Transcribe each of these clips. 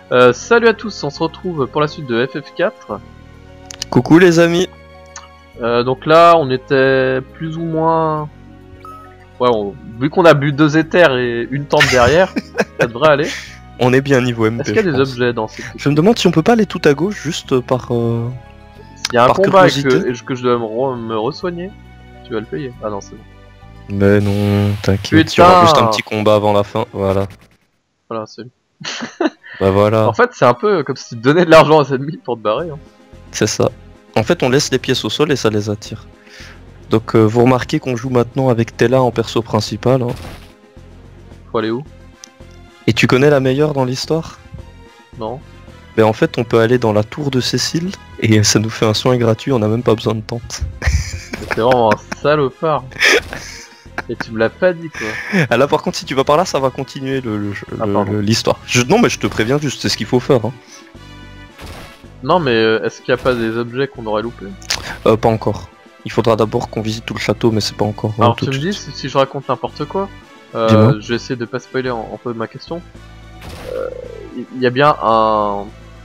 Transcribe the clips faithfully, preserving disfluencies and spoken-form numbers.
Euh, salut à tous, on se retrouve pour la suite de F F quatre. Coucou les amis. Euh, donc là, on était plus ou moins... Ouais, on... vu qu'on a bu deux éthers et une tente derrière, ça devrait aller. On est bien niveau M P. Est-ce qu'il y a des objets dans cette... Je me demande si on peut pas aller tout à gauche juste par... Euh... Il y a un par combat et que, curiosité. et que je dois me, re... me re-soigner. Tu vas le payer. Ah non, c'est bon. Mais non, t'inquiète, il y Putain. aura juste un petit combat avant la fin, voilà. Voilà, c'est... Bah voilà, En fait, c'est un peu comme si tu donnais de l'argent à ses ennemis pour te barrer. Hein. c'est ça. En fait, on laisse les pièces au sol et ça les attire. Donc euh, vous remarquez qu'on joue maintenant avec Tella en perso principal. Hein. Faut aller où? Et tu connais la meilleure dans l'histoire? Non. Mais en fait, on peut aller dans la tour de Cécile et ça nous fait un soin gratuit, on a même pas besoin de tente. C'est vraiment un salopard. Et tu me l'as pas dit quoi. Ah là par contre si tu vas par là ça va continuer le- le- Ah, le- pardon. le- l'histoire. Je... Non mais je te préviens juste, c'est ce qu'il faut faire. Hein. Non mais euh, est-ce qu'il n'y a pas des objets qu'on aurait loupés? Euh, pas encore. Il faudra d'abord qu'on visite tout le château mais c'est pas encore. Alors euh, tout tu de me dis suite. si, si je raconte n'importe quoi, Dis-moi. euh, je vais essayer de pas spoiler en, en peu de ma question. Euh, Il y a bien un...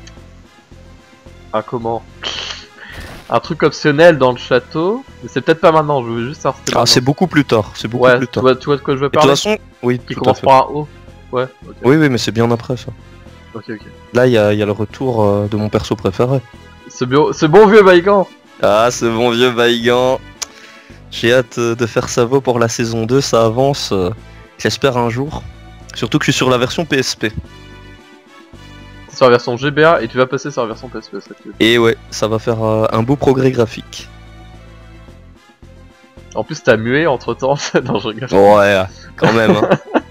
Un comment un truc optionnel dans le château, mais c'est peut-être pas maintenant, je veux juste savoir si Ah c'est beaucoup plus tard, c'est beaucoup Ouais, plus tu tard. vois, tu vois de quoi je veux Et de toute parler? façon, oui, Qui tout à commence fait. par un O. Ouais, ok. Oui oui mais c'est bien après ça. Ok, ok. Là il y a, y a le retour euh, de mon perso préféré. Ce, bio... ce bon vieux Baïgan. Ah ce bon vieux Baïgan. J'ai hâte euh, de faire ça vaut pour la saison deux, ça avance. euh, J'espère un jour. Surtout que je suis sur la version P S P. Sur la version G B A et tu vas passer sur la version P S P. Ça, tu... Et ouais, ça va faire euh, un beau progrès graphique. En plus t'as mué entre temps, non je rigole. Ouais, quand même. Hein.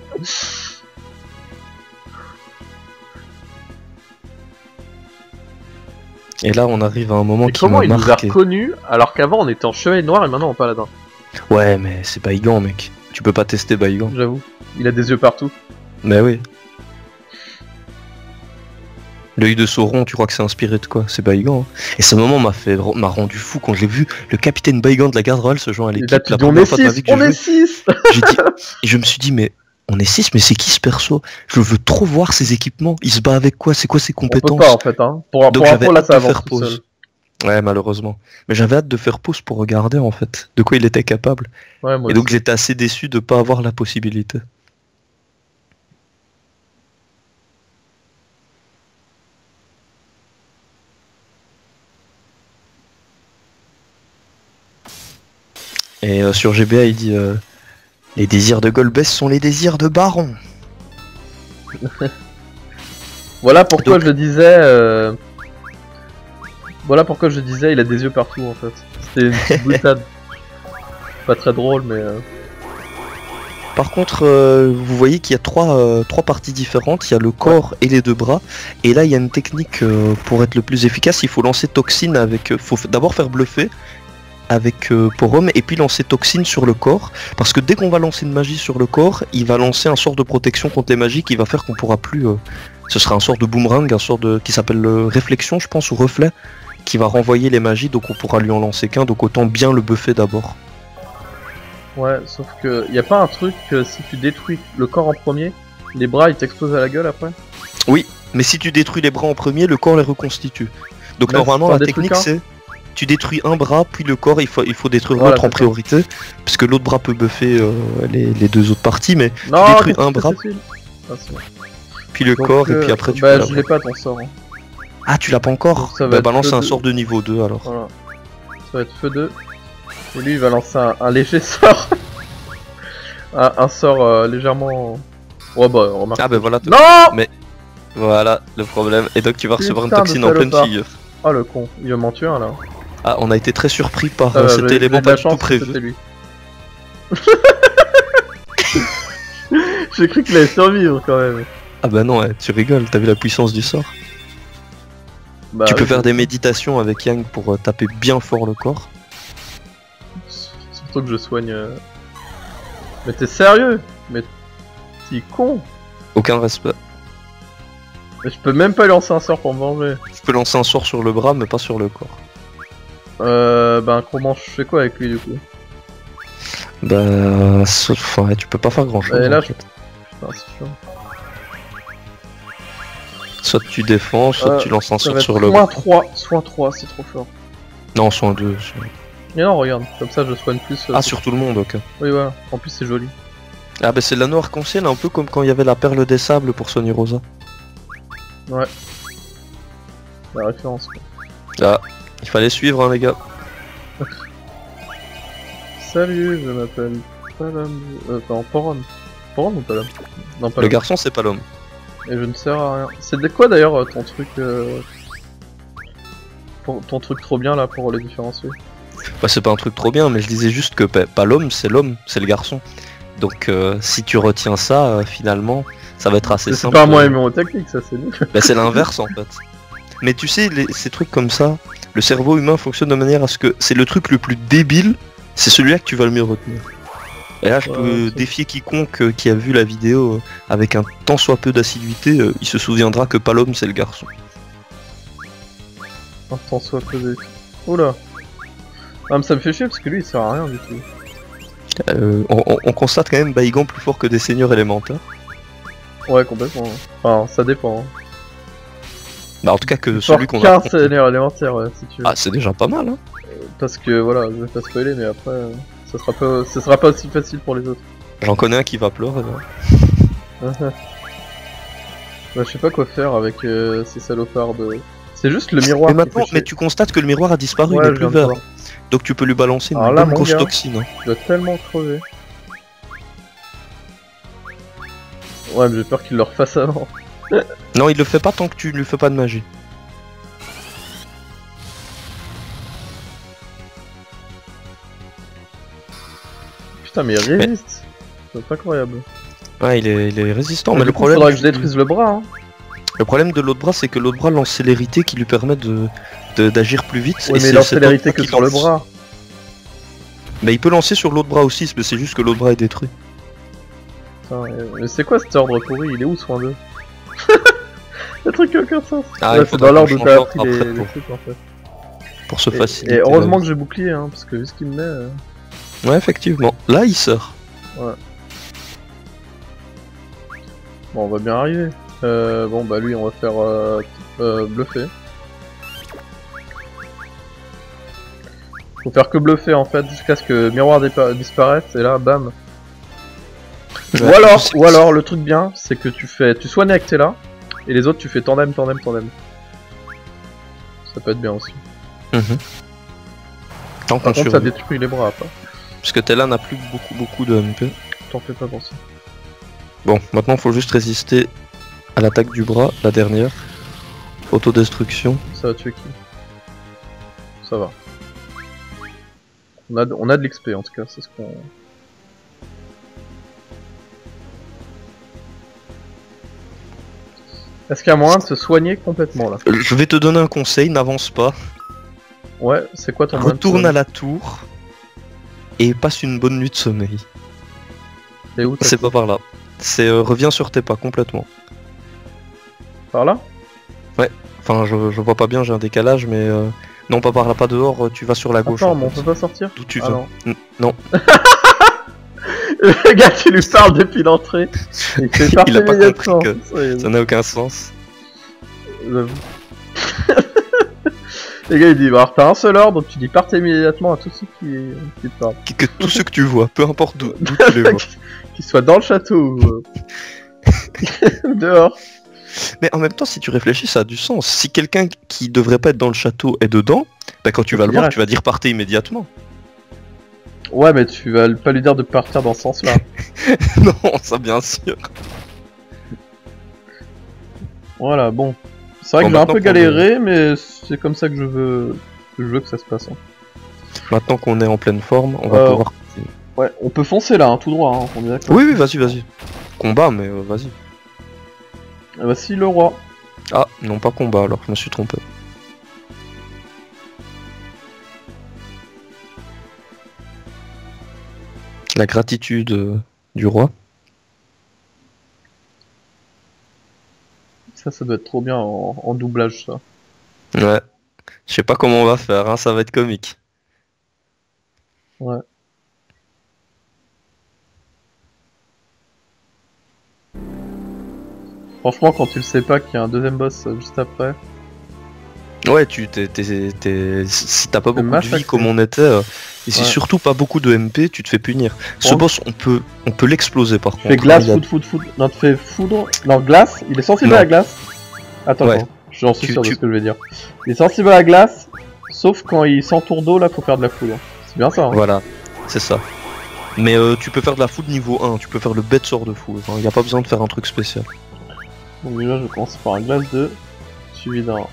Et là, on arrive à un moment Mais qui comment m'a il nous a marqué. reconnus alors qu'avant on était en chevalier noir et maintenant en paladin? Ouais, mais c'est Baïgan, mec. Tu peux pas tester Baïgan. J'avoue. Il a des yeux partout. Mais oui. L'œil de Sauron, tu crois que c'est inspiré de quoi? C'est Baïgan. Hein. Et ce moment m'a fait m'a rendu fou quand j'ai vu le capitaine Baïgan de la garde royale se joindre à Et l'équipe. là tu la dis on première est fois de ma six, vie que on j'ai est joué. six. J'ai dit, et je me suis dit, mais on est six, mais c'est qui ce perso? Je veux trop voir ses équipements. Il se bat avec quoi? C'est quoi ses On peut compétences? pas en fait hein. Pour, Donc pour j'avais info là hâte ça de avance faire tout seul. pause. Ouais, malheureusement. Mais j'avais hâte de faire pause pour regarder en fait de quoi il était capable. Ouais, moi Et donc aussi. j'étais assez déçu de pas avoir la possibilité. Et euh, sur G B A il dit euh, les désirs de Golbez sont les désirs de Baron. Voilà pourquoi Donc- je disais. Euh... Voilà pourquoi je disais il a des yeux partout en fait. C'était une petite boutade. Pas très drôle mais. Euh... Par contre, euh, vous voyez qu'il y a trois, euh, trois parties différentes. Il y a le corps et les deux bras. Et là, il y a une technique euh, pour être le plus efficace. Il faut lancer toxine avec. Euh, faut f- d'abord faire bluffer avec euh, Porom et puis lancer toxine sur le corps. Parce que dès qu'on va lancer une magie sur le corps, il va lancer un sort de protection contre les magies qui va faire qu'on pourra plus. Euh, ce sera un sort de boomerang, un sort de qui s'appelle euh, réflexion, je pense, ou reflet, qui va renvoyer les magies. Donc on pourra lui en lancer qu'un. Donc autant bien le buffer d'abord. Ouais, sauf que y a pas un truc que si tu détruis le corps en premier, les bras ils t'explosent à la gueule après? Oui, mais si tu détruis les bras en premier, le corps les reconstitue. Donc Là, normalement si t'en la détruis technique qu'un c'est tu détruis un bras puis le corps, il faut, il faut détruire Voilà, l'autre en c'est ça. priorité, parce que l'autre bras peut buffer euh, les, les deux autres parties, mais Non, tu détruis qu'est-ce un que bras, c'est, Cécile Ah, c'est bon. puis le Donc, corps et euh, puis après tu Bah peux je la- l'ai pas ton sort. Hein. Ah tu l'as pas encore? Donc, ça va Bah être balance feu un de- sort de niveau deux alors. Voilà. Ça va être feu deux. Et lui il va lancer un, un léger sort. un, un sort euh, légèrement. Ouais bah remarque. Ah bah voilà, t- Non. voilà le problème. Et donc tu vas recevoir une Putain de toxine en pleine salopard. figure. Oh le con, il va m'en tuer un là. Ah on a été très surpris par Ça euh, va, cet j'ai- élément j'ai de pas la du tout chance, prévu. c'était lui. J'ai cru qu'il allait survivre quand même. Ah bah non, ouais, tu rigoles, t'as vu la puissance du sort? Bah, Tu peux oui, faire des méditations avec Yang pour euh, taper bien fort le corps. Surtout que je soigne. euh. Mais t'es sérieux? Mais t'es con. Aucun respect. Mais je peux même pas lui lancer un sort pour me venger. Je peux lancer un sort sur le bras mais pas sur le corps. Euh. Ben comment je fais quoi avec lui du coup? Bah, sauf- enfin, tu peux pas faire grand chose. Et là, en je- fait. Putain, c'est chiant. Soit tu défends, soit Euh, tu lances un Ça sort va être sur le... soin trois, soin trois, c'est trop fort. Non, soin deux. Mais non, regarde, comme ça je soigne plus. euh, Ah, c'est- sur tout le monde, ok. Oui, voilà, en plus c'est joli. Ah bah c'est l'anneau arc-en-ciel, un peu comme quand il y avait la perle des sables pour soigner Rosa. Ouais. La référence, quoi. Ah, il fallait suivre, hein, les gars. Salut, je m'appelle Palom. Euh, enfin, Poron. Poron ou Palom? Non, Le Palom. garçon, c'est pas l'homme. Et je ne sers à rien. C'est de quoi d'ailleurs euh, ton truc euh... pour... ton truc trop bien là pour les différencier? Bah c'est pas un truc trop bien, mais je disais juste que pa- pas l'homme, c'est l'homme, c'est le garçon. Donc euh, si tu retiens ça, euh, finalement, ça va être assez C'est simple. pas un moyen mémotechnique, ça c'est nul. Bah c'est l'inverse en fait. Mais tu sais, les- ces trucs comme ça, le cerveau humain fonctionne de manière à ce que c'est le truc le plus débile, c'est celui-là que tu vas le mieux retenir. Et là, je Ouais, peux c'est- défier quiconque euh, qui a vu la vidéo euh, avec un tant soit peu d'assiduité, euh, il se souviendra que pas l'homme, c'est le garçon. Un temps soit pesé. Oula. Ah mais ça me fait chier parce que lui il sert à rien du tout. Euh, on, on- on constate quand même Baïgan plus fort que des seigneurs élémentaires. Ouais, complètement. Enfin, ça dépend. Hein. Bah en tout cas que Fort celui qu'on qu'un a... seigneur élémentaire, ouais, si tu veux. Ah c'est déjà pas mal, hein. Parce que voilà, je vais pas spoiler, mais après, euh, ça sera pas, ça sera pas aussi facile pour les autres. J'en connais un qui va pleurer. Là. bah, je sais pas quoi faire avec euh, ces salopards de. C'est juste le miroir. Mais qui maintenant, fait chier. mais tu constates que le miroir a disparu, Ouais, il je n'est plus viens de vert. voir. Donc tu peux lui balancer une Alors là, bonne mon grosse gars, toxine. Hein. Je dois tellement crever. Ouais, mais j'ai peur qu'il le refasse avant. Non, il le fait pas tant que tu lui fais pas de magie. Putain, mais il résiste. C'est incroyable. Ouais, il est, il est résistant, Mais mais du le coup, problème, faudra que je détruise le bras. Hein. le problème de l'autre bras, c'est que l'autre bras lance célérité qui lui permet de de- d'agir plus vite. Ouais, et mais c'est il lance cet célérité autre que qui sur le lance. bras. Mais il peut lancer sur l'autre bras aussi, mais c'est juste que l'autre bras est détruit. Putain, euh, mais c'est quoi cet ordre pourri? Il est où, soin deux? Le truc qui a aucun sens. Ah, Ouais, il c'est faudra dans l'ordre qu'on où change t'as l'ordre appris les, après les pour, trucs en fait. pour se Et, faciliter. et la heureusement vie. que j'ai bouclier, hein, parce que vu ce qu'il me met. euh, Ouais, effectivement. Là, il sort. Bon, on va bien arriver. Euh, bon, bah lui, on va faire euh, euh, bluffer. Faut faire que bluffer en fait, jusqu'à ce que miroir dépa- disparaisse, et là, bam. Ouais, ou alors, c'est- ou alors, le truc bien, c'est que tu fais, tu soignes avec tes là, et les autres, tu fais tandem, tandem, tandem. Ça peut être bien aussi. Mhm. Tant Par qu'on contre, ça survit. détruit les bras, pas. Parce que Tella n'a plus beaucoup beaucoup de M P. T'en fais pas penser. Bon, maintenant faut juste résister à l'attaque du bras, la dernière. Autodestruction. Ça va tuer qui? Ça va. On a de, on a de l'X P en tout cas, c'est ce qu'on... Est-ce qu'il y a moyen de se soigner complètement là? Euh, Je vais te donner un conseil, n'avance pas. Ouais, c'est quoi ton moyen de Retourne soigner? à la tour et passe une bonne nuit de sommeil. Et où t'as C'est tout? pas par là. C'est euh, reviens sur tes pas complètement. Par là? Enfin, je, je vois pas bien, j'ai un décalage, mais euh, non, pas par là, pas dehors. euh, Tu vas sur la gauche. Attends, en mais on fait. peut pas sortir? D'où tu Ah vas. non. N- Non, Le gars qui lui parle depuis l'entrée. Il fait Il partir a pas immédiatement. compris Ouais, ça n'a aucun sens. j'avoue. Le gars il dit, bah alors t'as un seul ordre, donc tu dis partez immédiatement à tous ceux qui, qui te parlent. Que, que tous ceux que tu vois, peu importe d'où d'où tu les vois. Qu'ils soient dans le château ou euh, dehors. Mais en même temps, si tu réfléchis, ça a du sens. Si quelqu'un qui devrait pas être dans le château est dedans, bah quand tu vas le voir, Direct. tu vas dire partez immédiatement. Ouais, mais tu vas pas lui dire de partir dans ce sens-là. Non, ça bien sûr. Voilà, bon. C'est vrai Bon, que j'ai un maintenant peu qu'on galéré, mais c'est comme ça que je veux, que je veux que ça se passe. Hein. Maintenant qu'on est en pleine forme, on va Euh, pouvoir. Ouais, on peut foncer là, hein, tout droit, hein, on est d'accord. Oui, oui, vas-y, vas-y. Combat, mais euh, vas-y. Ah bah si, le roi. Ah, non, pas combat, alors je me suis trompé. La gratitude euh, du roi. Ça, ça doit être trop bien en, en doublage, ça. Ouais. Je sais pas comment on va faire, hein, ça va être comique. Ouais. Franchement, quand tu le sais pas qu'il y a un deuxième boss euh, juste après. Ouais, tu t'es, t'es, t'es- si t'as pas beaucoup de massacré. vie comme on était, euh, et si Ouais. surtout pas beaucoup de M P, tu te fais punir. Ce Bon. boss, on peut, on peut l'exploser par Tu contre. fais glace, hein, il y a- foudre, foudre, foudre. Non, tu fais foudre. Non, glace. Il est sensible Non. à la glace. Attends, Ouais. attends. J'en suis Tu- sûr tu- de ce que je vais dire. Il est sensible à la glace, sauf quand il s'entoure d'eau, là, faut faire de la foudre. C'est bien ça, hein. Voilà, c'est ça. Mais euh, tu peux faire de la foudre niveau un, tu peux faire le bête sort de foudre. Il n'y a pas besoin de faire un truc spécial. Donc déjà, je commence par un glace deux, suivi d'un...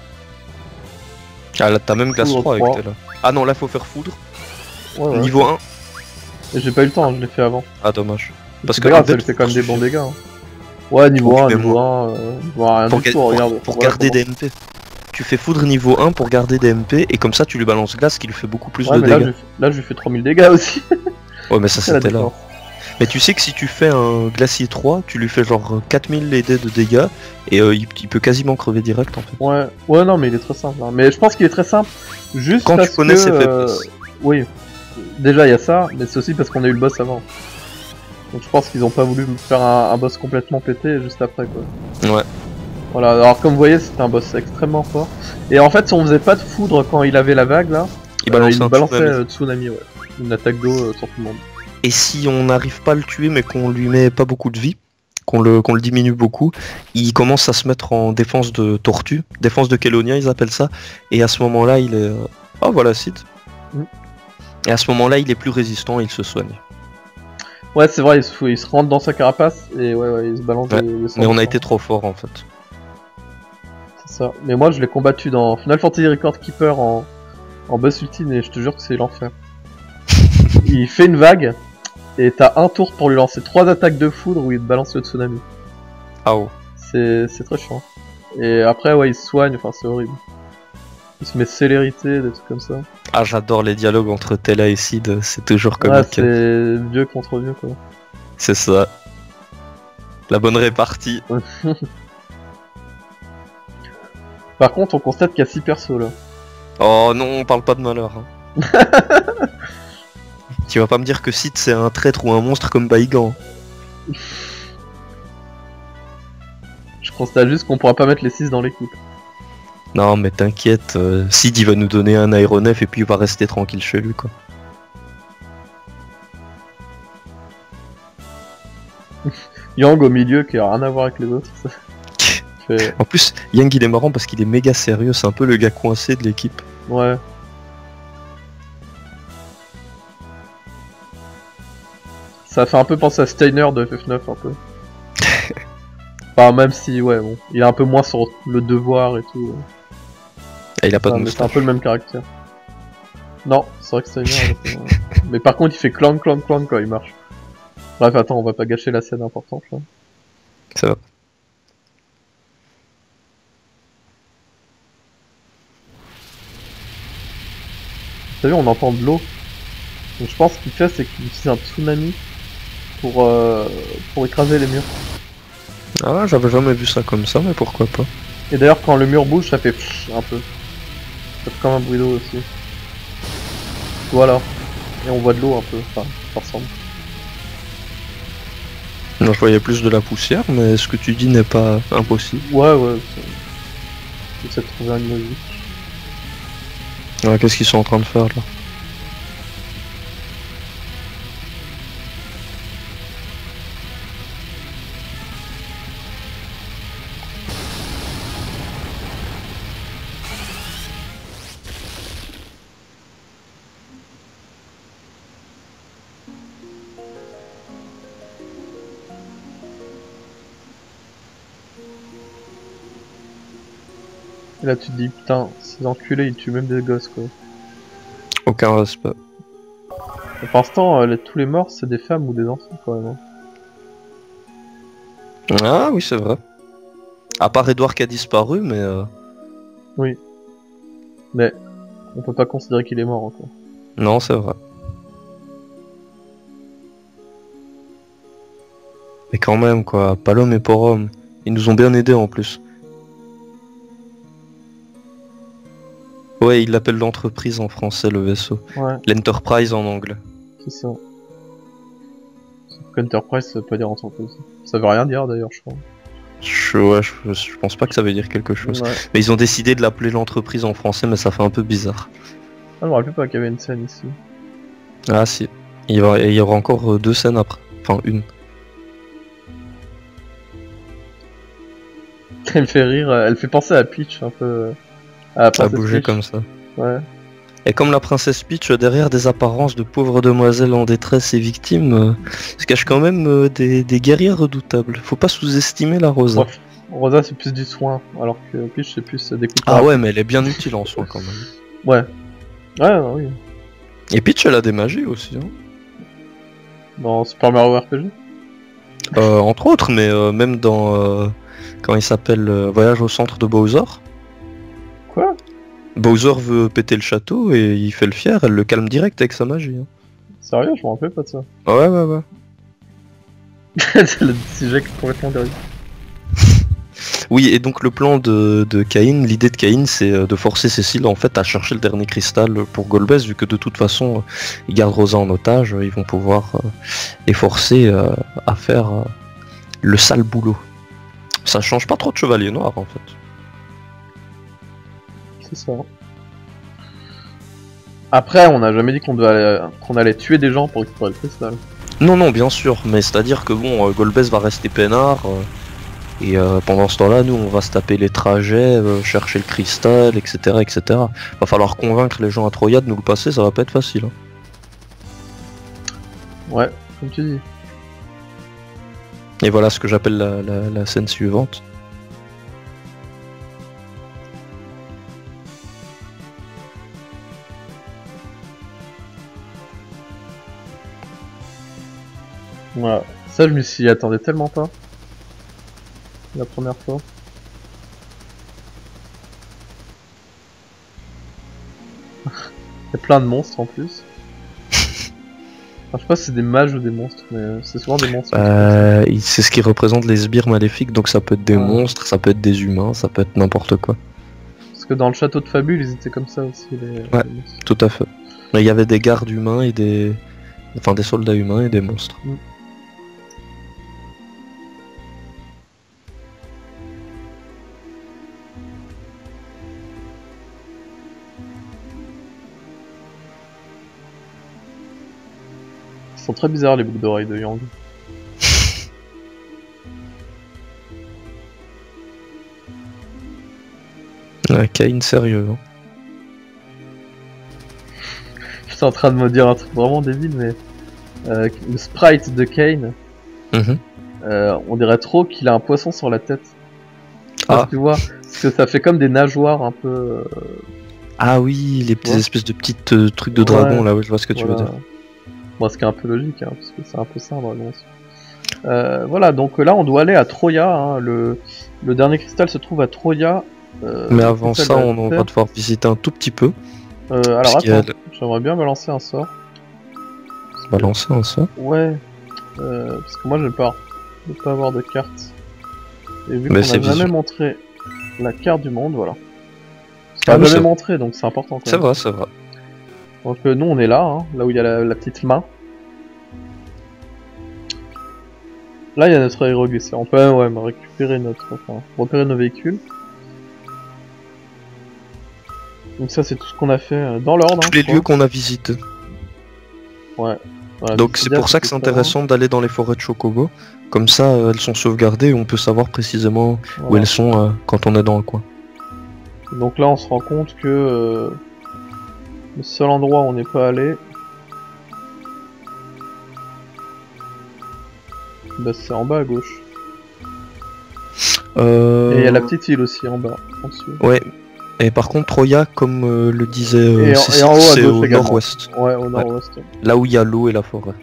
Ah là, t'as même glace Foudre trois avec trois. tes là. Ah non, là faut faire foudre. Ouais, ouais. Niveau un. Et j'ai pas eu le temps, je l'ai fait avant. Ah dommage. Parce C'est que pas grave, un ça lui bête fait quand même des foudre bons suffit. dégâts. Hein. Ouais, niveau Faut un, que tu mets niveau un, euh, niveau un, rien Pour, du ga- tout, pour- regarde. pour Voilà garder comment- des M P. Tu fais foudre niveau un pour garder des M P et comme ça tu lui balances glace qui lui fait beaucoup plus Ouais, de mais là, dégâts. je, lui fais- là, je lui fais trois mille dégâts aussi. Ouais mais ça C'est la c'était là. différence. Mais tu sais que si tu fais un glacier trois, tu lui fais genre quatre mille D de dégâts et euh, il, il peut quasiment crever direct en fait. Ouais, ouais, non, mais il est très simple. Hein. Mais je pense qu'il est très simple, juste Quand parce tu connais que, ses euh, faiblesses. oui, déjà il y a ça, mais c'est aussi parce qu'on a eu le boss avant. Donc je pense qu'ils ont pas voulu me faire un, un boss complètement pété juste après quoi. Ouais. Voilà, alors comme vous voyez, c'était un boss extrêmement fort. Et en fait, si on faisait pas de foudre quand il avait la vague là, Il euh, balance il un balançait tsunami. euh, tsunami, ouais. Une attaque d'eau euh, sur tout le monde. Et si on n'arrive pas à le tuer mais qu'on lui met pas beaucoup de vie, qu'on le, qu'on le diminue beaucoup, il commence à se mettre en défense de tortue, défense de Kelonia ils appellent ça, et à ce moment-là il est... euh, Oh voilà Sid. Mm. Et à ce moment-là il est plus résistant et il se soigne. Ouais, c'est vrai, il se, fout- il se rentre dans sa carapace et ouais, ouais, il se balance Ouais, des, des Mais sorts on a de été trop fort en fait. C'est ça. Mais moi, je l'ai combattu dans Final Fantasy Record Keeper en, en boss ultime et je te jure que c'est l'enfer. Il fait une vague et t'as un tour pour lui lancer trois attaques de foudre où il te balance le tsunami. Ah oh. C'est c'est très chiant. Et après, ouais, il se soigne, enfin, c'est horrible. Il se met célérité, des trucs comme ça. Ah j'adore les dialogues entre Tella et Sid, c'est toujours Ouais, comique. c'est vieux contre vieux, quoi. C'est ça. La bonne répartie. Par contre, on constate qu'il y a six persos là. Oh non, on parle pas de malheur. hein. Tu vas pas me dire que Sid c'est un traître ou un monstre comme Baigan. Je constate juste qu'on pourra pas mettre les six dans l'équipe. Non mais t'inquiète, euh, Sid il va nous donner un aéronef et puis il va rester tranquille chez lui quoi. Yang au milieu qui a rien à voir avec les autres. Fait... En plus, Yang il est marrant parce qu'il est méga sérieux, c'est un peu le gars coincé de l'équipe. Ouais. Ça fait un peu penser à Steiner de F F neuf un peu. Enfin même si ouais bon, il est un peu moins sur le devoir et tout. Et il a pas Enfin, de mais c'est un moustache. peu le même caractère. Non, c'est vrai que Steiner. elle, euh, mais par contre il fait clang clang clang quand il marche. Bref attends, on va pas gâcher la scène importante là. Ça va. T'as vu, on entend de l'eau. Donc je pense qu'il fait c'est qu'il utilise un tsunami pour euh, pour écraser les murs. Ah j'avais jamais vu ça comme ça, mais pourquoi pas. Et d'ailleurs quand le mur bouge ça fait pfff un peu. Ça fait comme un bruit d'eau aussi. Voilà. Et on voit de l'eau un peu, enfin ça ressemble. Non, je voyais plus de la poussière, mais ce que tu dis n'est pas impossible. Ouais ouais. c'est- J'essaie de trouver une logique. Ah, qu'est-ce qu'ils sont en train de faire là? Et là tu te dis putain, ces enculés ils tuent même des gosses quoi. Aucun respect. Et pour l'instant euh, les- tous les morts c'est des femmes ou des enfants quand même. Hein. Ah oui, c'est vrai. À part Edouard qui a disparu, mais... euh, Mais on peut pas considérer qu'il est mort encore. Non, c'est vrai. Mais quand même, quoi. Pas l'homme et pour homme. Ils nous ont bien aidés en plus. Ouais, ils l'appellent l'entreprise en français, le vaisseau. Ouais, L'Enterprise en anglais. c'est ça. Sauf qu'Enterprise ça veut pas dire entreprise. Ça veut rien dire d'ailleurs je crois. Je, ouais, je, je pense pas que ça veut dire quelque chose. Ouais. Mais ils ont décidé de l'appeler l'entreprise en français, mais ça fait un peu bizarre. Ah, je me rappelle pas qu'il y avait une scène ici. Ah si, il y aura, il y aura encore euh, deux scènes après. Enfin une. Elle me fait rire, euh, elle fait penser à Peach un peu. euh, À, la À princesse bouger Peach. comme ça. Ouais. Et comme la princesse Peach, euh, derrière des apparences de pauvres demoiselles en détresse et victimes, euh, se cache quand même euh, des, des guerrières redoutables. Faut pas sous-estimer la Rosa. Bref, Rosa c'est plus du soin, alors que Peach c'est plus euh, des coups de Ah parapluie. ouais, mais elle est bien utile en soi quand même. Ouais. Ouais, ouais, oui. Et Peach, elle a des magies aussi. Hein. Dans Super Mario R P G. Euh, entre autres, mais euh, même dans... Euh, quand il s'appelle euh, Voyage au centre de Bowser. Quoi? Bowser veut péter le château et il fait le fier, elle le calme direct avec sa magie. Hein. Sérieux, je me rappelle pas de ça. Ouais, ouais, ouais. C'est le sujet complètement dérivé. Oui, et donc le plan de, de Cain, l'idée de Cain, c'est euh, de forcer Cécile en fait à chercher le dernier cristal pour Golbez, vu que de toute façon, euh, ils gardent Rosa en otage, euh, ils vont pouvoir euh, les forcer euh, à faire euh, le sale boulot. Ça change pas trop de Chevalier Noir en fait. C'est ça. Après, on n'a jamais dit qu'on devait aller- qu'on allait tuer des gens pour récupérer le cristal. Non, non, bien sûr, mais c'est-à-dire que bon, euh, Golbez va rester peinard, euh, et euh, pendant ce temps-là, nous, on va se taper les trajets, euh, chercher le cristal, et cetera, et cetera. Va falloir convaincre les gens à Troya de nous le passer, ça va pas être facile. Hein. Ouais, comme tu dis. Et voilà ce que j'appelle la, la- la scène suivante. Voilà. Ça, je me s'y attendais tellement pas. La première fois. Il y a plein de monstres en plus. Enfin, je sais pas si c'est des mages ou des monstres, mais euh, c'est souvent des monstres. Euh, il- c'est ce qui représente les sbires maléfiques, donc ça peut être des Ah. monstres, ça peut être des humains, ça peut être n'importe quoi. Parce que dans le château de Fabule, ils étaient comme ça aussi, les, Ouais. les monstres. Tout à fait. Mais il y avait des gardes humains et des... Enfin, des soldats humains et des monstres. Mm. Ils sont très bizarres les boucles d'oreilles de Yang. Ouais, Cain sérieux. Hein. J'étais en train de me dire un truc vraiment débile, mais euh, le sprite de Kane, Mhm. euh, on dirait trop qu'il a un poisson sur la tête. Ah. Tu vois, parce que ça fait comme des nageoires un peu. euh, Ah oui, les petites Ouais. espèces de petites euh, trucs de dragon Ouais. là, ouais, je vois ce que tu veux voilà. dire. Bon, ce qui est un peu logique, hein, parce que c'est un peu ça un dragon aussi. Euh, voilà, donc là on doit aller à Troya. Hein, le, le dernier cristal se trouve à Troya. euh, Mais le avant cristal ça, de la on, on va Terre. devoir visiter un tout petit peu. Euh, alors parce qu'il y a attends, j'aimerais bien balancer un sort. balancer en ça. Ouais, euh, parce que moi j'ai peur de pas avoir de carte. Et vu Mais qu'on c'est a jamais visuel. montré la carte du monde, voilà. Ah On oui, a c'est jamais vrai. montré, donc c'est important. Quand C'est même. vrai, c'est vrai. Donc euh, nous on est là, hein, là où il y a la, la petite main. Là il y a notre aéroglisseur. On peut ouais, récupérer notre, enfin, repérer nos véhicules. Donc ça c'est tout ce qu'on a fait euh, dans l'ordre. Tous hein, les je crois. lieux qu'on a visités. Ouais. Voilà, Donc c'est Dissidia, pour ça que c'est c'était pas loin. intéressant d'aller dans les forêts de Chocobo. Comme ça, euh, elles sont sauvegardées et on peut savoir précisément où Voilà. elles sont euh, quand on est dans le coin. Donc là on se rend compte que euh, le seul endroit où on n'est pas allé, bah, c'est en bas à gauche. Euh... Et il y a la petite île aussi en bas, en dessous. Ouais. Et par contre, Troya, comme euh, le disait euh, Et en- Cécile, et en haut à c'est gauche au également. nord-ouest. Ouais, au nord-ouest. Là où il y a l'eau et la forêt.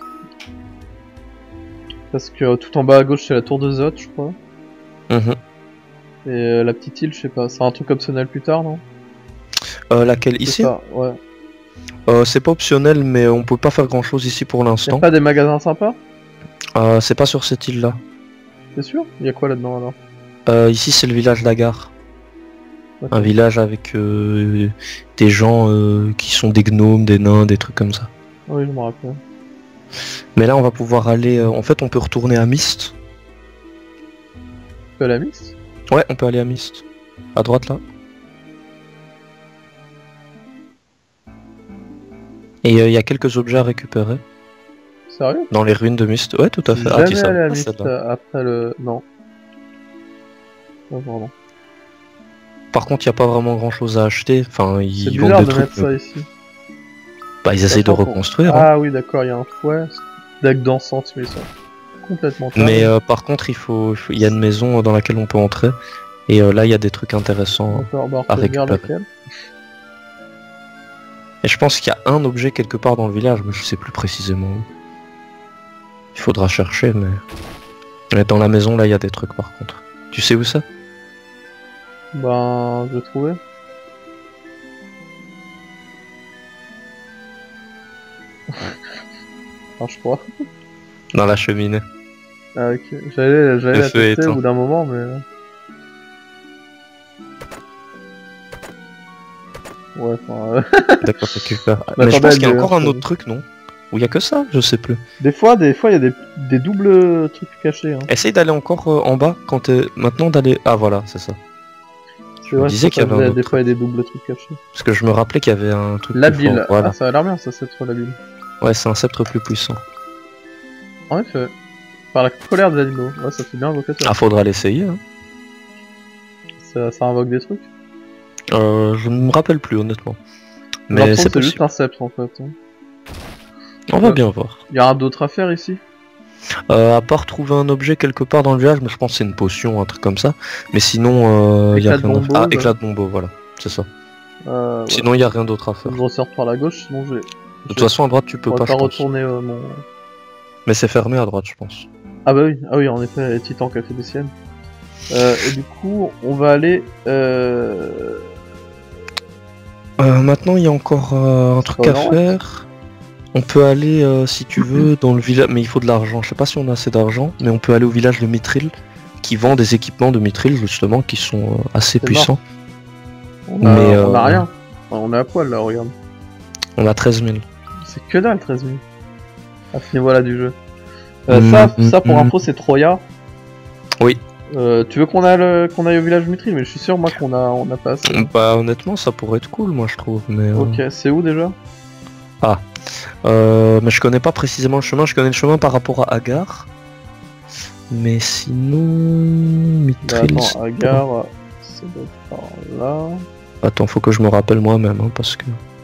Parce que euh, tout en bas à gauche c'est la tour de Zot, je crois. Mhm. Et euh, la petite île, je sais pas, c'est un truc optionnel plus tard, non? Euh, laquelle C'est ici ça, ouais. euh, C'est pas optionnel, mais on peut pas faire grand chose ici pour Y'a l'instant. pas des magasins sympas? Euh, c'est pas sur cette île-là. T'es sûr? Y'a quoi là-dedans alors? Euh, ici, c'est le village Lagar. Ok. Un village avec euh, des gens euh, qui sont des gnomes, des nains, des trucs comme ça. Ah oui, je me rappelle. Mais là, on va pouvoir aller. euh, en fait, on peut retourner à Myst. peux aller à Mist? Ouais, on peut aller à Mist. À droite là. Et il euh, y a quelques objets à récupérer. Sérieux? Dans les ruines de Mist. Ouais, tout à fait. Jamais Ah, tu sais, allé à ah, Mist celle-là. après le... Non. Non, pardon. Par contre, il n'y a pas vraiment grand chose à acheter. Enfin, C'est ils bizarre vendent de des mettre trucs. ça mais- ici. Bah, ils essayent de Sachant qu'on- reconstruire. hein. Ah oui, d'accord, il y a un fouet. Deck dansante, mais ils sont complètement tarés. Mais euh, par contre, il faut, il faut- il y a une maison dans laquelle on peut entrer. Et euh, là, il y a des trucs intéressants. D'accord, bah, à on regarde récupérer. lequel. Et je pense qu'il y a un objet quelque part dans le village, mais je sais plus précisément où. Il faudra chercher, mais... mais dans la maison, là, il y a des trucs par contre. Tu sais où c'est? Ben, je vais trouver. Enfin, je crois. Dans la cheminée. Ah, ok. J'allais, j'allais Le la feu est tester au éteint. bout d'un moment, mais... Ouais, enfin... euh, D'accord, récupère. Bah, mais je attendez, pense qu'il y a elle, encore un euh, autre truc, non? Où il y a que ça? Je sais plus. Des fois, des fois, il y a des, des doubles trucs cachés. Hein. Essaye d'aller encore euh, en bas quand t'es... Maintenant d'aller... Ah voilà, c'est ça. C'est vrai, disais c'est qu'il y pas avait un vrai, autre des fois, il y a des doubles trucs cachés. Parce que je me rappelais qu'il y avait un truc plus Labile. fort. Voilà. Ah, ça a l'air bien, ça, c'est trop labile. Ouais, c'est un sceptre plus puissant. En effet. Par la colère des animaux. Ouais, ça fait bien invocateur. Ah, faudra l'essayer. Hein. Ça, ça invoque des trucs. Euh, je ne me rappelle plus, honnêtement. J'ai Mais l'impression c'est que c'est juste possible. un sceptre, en fait. hein. On va bien voir. Il y a rien d'autre à faire ici. Euh, à part trouver un objet quelque part dans le village, mais je pense que c'est une potion, un truc comme ça. Mais sinon, il y a Éclat de rien d'autre. bombeau, Ah, là. éclat de bombeau, voilà. C'est ça. Euh, ouais. Sinon, il y a rien d'autre à faire. Je ressorte par la gauche, sinon je vais... De toute façon, à droite, tu peux on pas, va je pas pense. retourner euh, mon... Mais c'est fermé à droite, je pense. Ah bah oui, ah oui, en effet, Titan qui a fait des siennes. Euh, et du coup, on va aller... Euh... Euh, maintenant, il y a encore euh, un truc pas à loin. faire. On peut aller, euh, si tu veux, dans le village, mais il faut de l'argent. Je sais pas si on a assez d'argent, mais on peut aller au village de Mithril, qui vend des équipements de Mithril, justement, qui sont euh, assez C'est puissants. On a, Mais, on a euh, rien. Enfin, on est à poil là, regarde. On a treize mille. C'est que dalle, treize mille. À ce niveau-là du jeu. Euh, Mm, ça, mm, ça, pour mm. info, c'est Troya. Oui. Euh, tu veux qu'on aille, le- qu'on aille au village Mithril, mais je suis sûr, moi, qu'on a, on a pas assez. Bah, honnêtement, ça pourrait être cool, moi, je trouve. Mais, euh, Ok, c'est où déjà? euh, mais je connais pas précisément le chemin. Je connais le chemin par rapport à Agar. Mais sinon, Bah, Mithril. attends, c'est- Agar, ça doit être par là. Attends, faut que je me rappelle moi-même, hein, parce que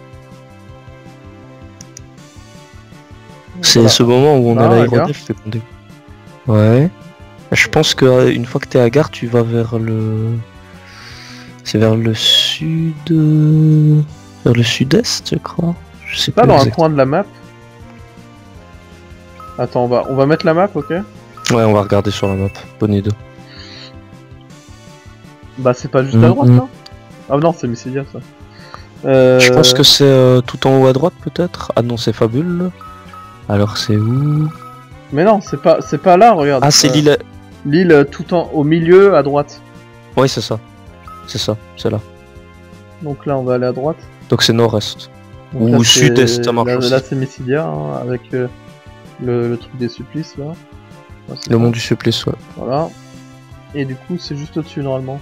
c'est Voilà. ce moment où on Ah, a Agar. l'aérodef fécondé. Ouais. Je pense que euh, une fois que t'es à Gare, tu vas vers le. C'est vers le sud. euh, Vers le sud-est, je crois. Je sais Pas pas. dans un exact- coin de la map. Attends, on va, on va mettre la map, ok? Ouais, on va regarder sur la map. Bonne idée. Bah, c'est pas juste à Mhm. droite là? Ah non, c'est Mycidia ça. Euh... Je pense que c'est euh, tout en haut à droite, peut-être. Ah non, c'est Fabule. Alors c'est où? Mais non, c'est pas, c'est pas là, regarde. Ah, c'est Euh, l'île. L'île euh, tout en au milieu à droite. Ouais, c'est ça. C'est ça, c'est là. Donc là, on va aller à droite. Donc c'est nord-est. Donc Ou là, c'est- sud-est, ça marche Là, aussi. là, c'est Mycidia hein, avec euh, le, le truc des supplices là. Ouais, c'est Le ça. mont du supplice, ouais. Voilà. Et du coup, c'est juste au-dessus normalement.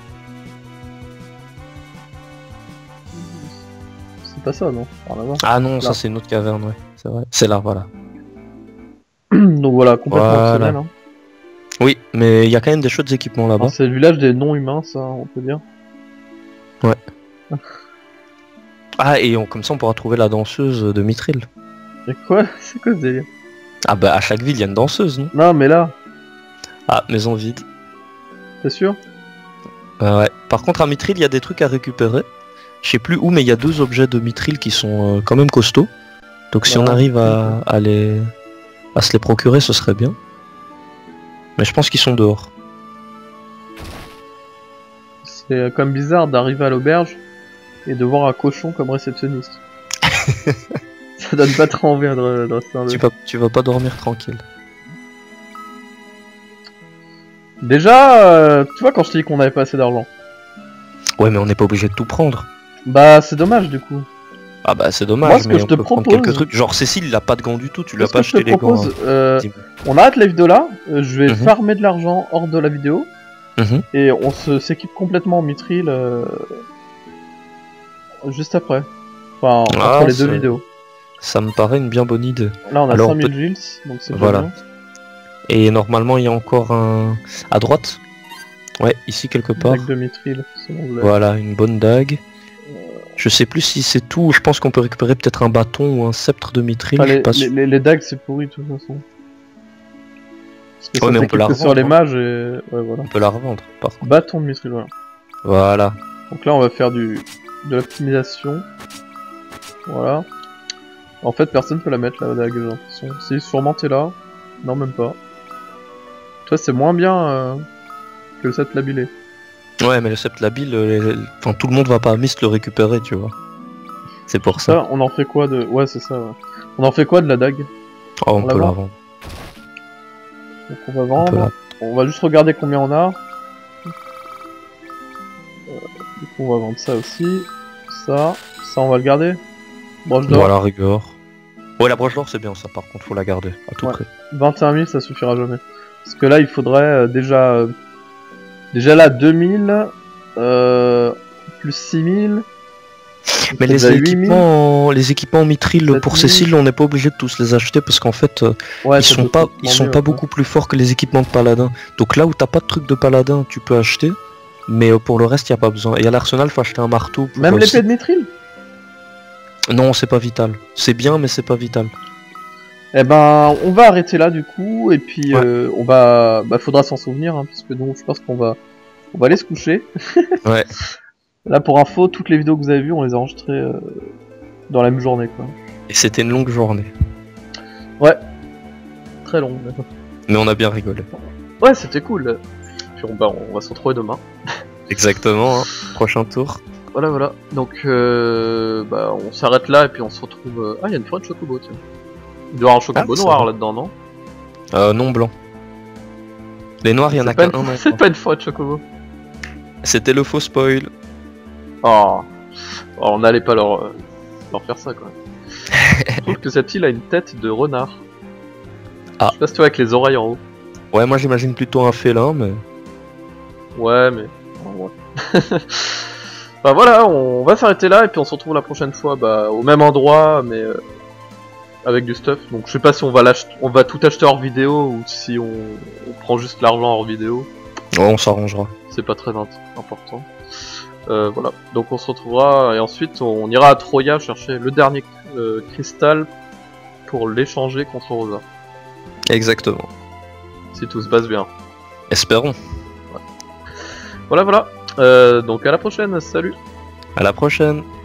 C'est pas ça, non? Rien à voir. Ah non, ça Là. c'est une autre caverne, ouais. C'est vrai. C'est là, voilà. Donc voilà, complètement Voilà. optionnel. Hein. Oui, mais il y a quand même des chouettes équipements là-bas. Alors, c'est le village des non-humains, ça, on peut dire. Ah, et on- comme ça on pourra trouver la danseuse de Mithril. Et quoi? C'est quoi ce délire? Ah bah à chaque ville il y a une danseuse, non? Non, mais là, Ah, maison vide. t'es sûr? Euh, ouais. Par contre à Mithril il y a des trucs à récupérer. Je sais plus où, mais il y a deux objets de Mithril qui sont euh, quand même costauds. Donc si Bah, on arrive à, à les à se les procurer, ce serait bien. Mais je pense qu'ils sont dehors. C'est euh, comme bizarre d'arriver à l'auberge et de voir un cochon comme réceptionniste. Ça donne pas trop envie de, de rester dans le- Tu vas, tu vas pas dormir tranquille. Déjà, euh, tu vois quand je t'ai dit qu'on avait pas assez d'argent. Ouais, mais on n'est pas obligé de tout prendre. Bah c'est dommage du coup. Ah bah c'est dommage, Moi, ce que mais je on te peut prendre propose- quelques trucs. Genre Cécile, il a pas de gants du tout, tu lui as Ce pas que je te acheté les gants. propose, hein. euh, Dis-moi. on arrête la vidéo là, euh, je vais Mhm. farmer de l'argent hors de la vidéo, Mhm. Et on se s'équipe complètement en mithril euh, juste après. Enfin, Ah, entre les deux c'est- vidéos. Ça me paraît une bien bonne idée. Là, on a Alors, cinq mille peut- gils, donc c'est déjà Voilà. bien. Et normalement, il y a encore un... À droite. Ouais, ici quelque part. Dague de mithril, si on voulait. Voilà, une bonne dague. Je sais plus si c'est tout. Je pense qu'on peut récupérer peut-être un bâton ou un sceptre de mithril. Enfin, je suis les, pas les, sûr. les- les dagues, c'est pourri de toute façon. Parce que Ouais, ça mais on s'équipe peut la que sur revendre, les hein. mages et... Ouais, voilà. On peut la revendre, par contre. Bâton de mithril, voilà. Voilà. Donc là, on va faire du de l'optimisation. Voilà. En fait, personne peut la mettre, la dague, j'ai l'impression. Si, sûrement t'es là. Non, même pas. Toi, c'est moins bien euh, que le set labilé. Ouais, mais le sceptre labile, euh, les- enfin, tout le monde va pas à Myst le récupérer, tu vois. C'est pour ça. Ça, on en fait quoi de... Ouais, c'est ça, ouais. On en fait quoi de la dague? Oh, on on la peut la vend vendre. Donc on va On vendre. peut la- On va juste regarder combien on a. Euh, du coup, on va vendre ça aussi. Ça. Ça, on va le garder. Broche d'or. Voilà, rigueur. Ouais, la broche d'or, c'est bien ça, par contre, faut la garder, à tout Ouais. prix. vingt et un mille, ça suffira jamais. Parce que là, il faudrait euh, déjà... euh, déjà là, deux mille. Euh, plus six mille. Mais Ça les fait huit mille. équipements, les équipements mithril sept pour mille. Cécile, on n'est pas obligé de tous les acheter parce qu'en fait, euh, Ouais, ils ça sont peut pas, être ils sont mieux, pas ouais. beaucoup plus forts que les équipements de paladin. Donc là où t'as pas de truc de paladin, tu peux acheter. Mais euh, pour le reste, y a pas besoin. Et à l'arsenal, faut acheter un marteau. Pour Même euh, l'épée de mithril. Non, c'est pas vital. C'est bien, mais c'est pas vital. Eh ben, on va arrêter là du coup, et puis Ouais. euh, on va, bah, faudra s'en souvenir, hein, parce que donc je pense qu'on va, on va aller se coucher. Ouais. Là, pour info, toutes les vidéos que vous avez vues, on les a enregistrées euh, dans la même journée, quoi. Et c'était une longue journée. Ouais, très long. Mais on a bien rigolé. Ouais, c'était cool. Puis on, bah, on va se retrouver demain. Exactement. Hein. Prochain tour. Voilà, voilà. Donc, euh, bah, on s'arrête là, et puis on se retrouve. euh, Ah, il y a une forêt de chocobo, tiens. Il doit y avoir un chocobo Ah, ça noir va. là-dedans, non? Euh, non blanc. Les noirs, il y en C'est a pas qu'un. une- non, C'est non. pas une forêt de chocobo. C'était le faux spoil. Oh. Oh, on n'allait pas leur, euh, leur faire ça, quoi. Je trouve que cette île a une tête de renard. Ah. Je sais pas si tu vois avec les oreilles en haut. Ouais, moi j'imagine plutôt un félin, mais. Ouais, mais... oh, ouais. Bah voilà, on va s'arrêter là, et puis on se retrouve la prochaine fois, bah, au même endroit, mais... euh, avec du stuff. Donc je sais pas si on va l'acheter, on va tout acheter hors vidéo, ou si on, on prend juste l'argent hors vidéo. Oh, on s'arrangera. C'est pas très int- important. Euh, voilà, donc on se retrouvera, et ensuite on ira à Troya chercher le dernier euh, cristal pour l'échanger contre Rosa. Exactement. Si tout se passe bien. Espérons. Voilà, voilà. Euh, donc à la prochaine, salut. À la prochaine.